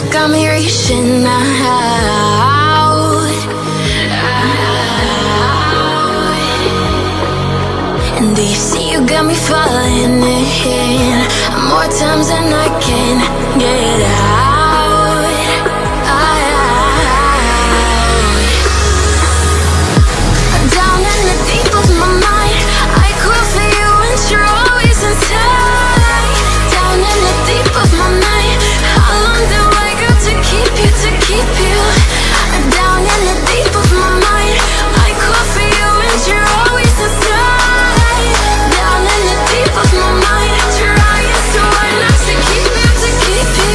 got me reaching out. And do you see you got me falling in more times than I can get out. Down in the deep of my mind, I crawl for you and you're always inside. Down in the deep of my mind, how long do I got to keep you, to keep you? Down in the deep of my mind, I crawl for you and you're always inside. Down in the deep of my mind, trying so hard not to keep you, to keep you.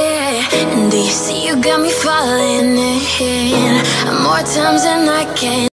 And do you see you got me falling in more times than I can